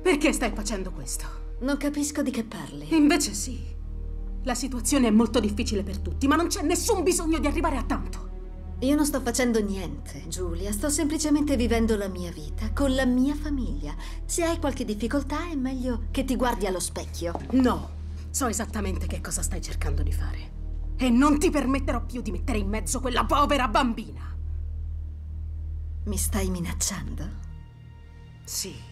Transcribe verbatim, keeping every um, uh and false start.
Perché stai facendo questo? Non capisco di che parli. Invece sì. La situazione è molto difficile per tutti, ma non c'è nessun bisogno di arrivare a tanto. Io non sto facendo niente, Giulia. Sto semplicemente vivendo la mia vita con la mia famiglia. Se hai qualche difficoltà è meglio che ti guardi allo specchio. No, so esattamente che cosa stai cercando di fare. E non ti permetterò più di mettere in mezzo quella povera bambina. Mi stai minacciando? Sì.